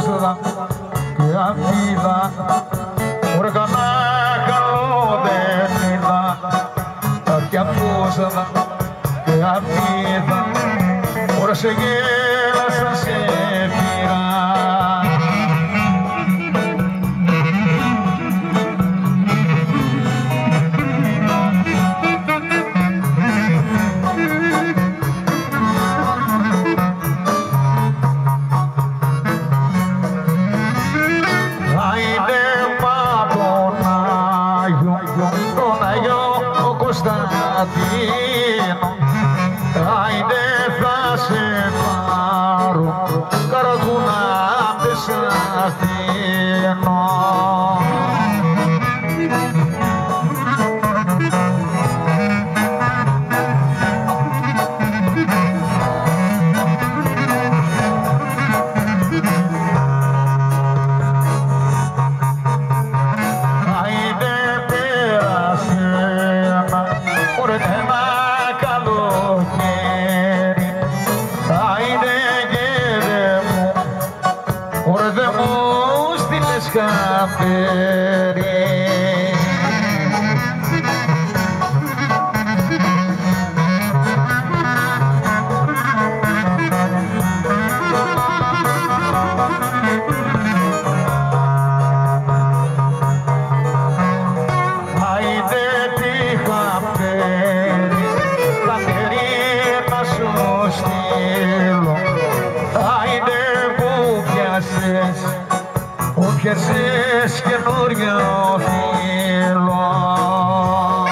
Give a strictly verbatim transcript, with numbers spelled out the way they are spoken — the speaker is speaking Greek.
ακούσδα και αφίδα, ωραία κανά καλό δεν είδα, και ακούσδα και αφίδα, ωραία σε γέλασα σε πήρα. Άιντε θα σε πάρω, καραγούνα δεν σ' αφήνω. Άιντε πέρασε ένα, ωραία ένα καλοκαίρι, άιντε γέρε μου, ωραία δε μου στείλες χαμπέρι. Πιάσες καινούριο φίλο.